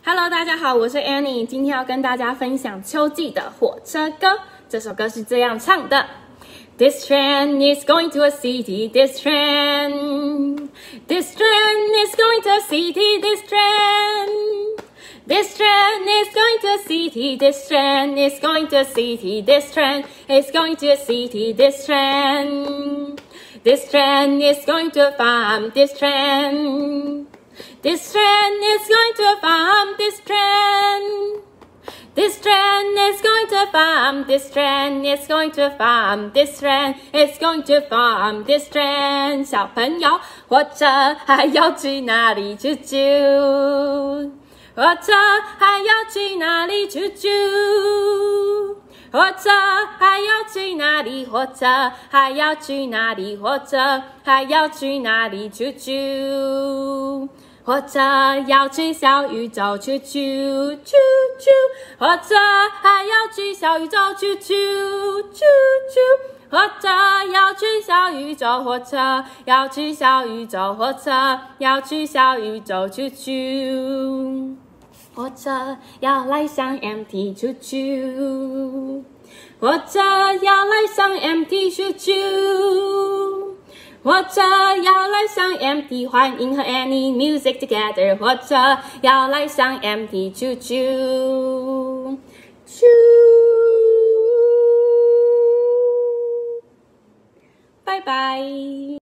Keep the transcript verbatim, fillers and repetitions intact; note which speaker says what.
Speaker 1: Hello， 大家好，我是 Annie， 今天要跟大家分享秋季的火车歌。这首歌是这样唱的 ：This train is going to a city. This train, this train is going to a city. This train, this train is going to a city. This train is going to a city. This train is going to a city. This train, this train is going to a farm. This train. This train is going to a farm. This train. This train is going to a farm. This train is going to a farm. This train is going to a farm. This train. 小朋友，火车还要去哪里？啾啾。火车还要去哪里？啾啾。火车还要去哪里？火车还要去哪里？火车还要去哪里？啾啾。火车要去小宇宙，啾啾啾啾。火车还要去小宇宙，啾啾啾啾。火车要去小宇宙，火车要去小宇宙，火车要去小宇宙，啾啾。火车要来上 M T， 啾啾。火车要来上 M T， 啾啾。火车要来上 M T， 欢迎和 Annie Music Together。火车要来上 M T， 啾啾啾。拜拜。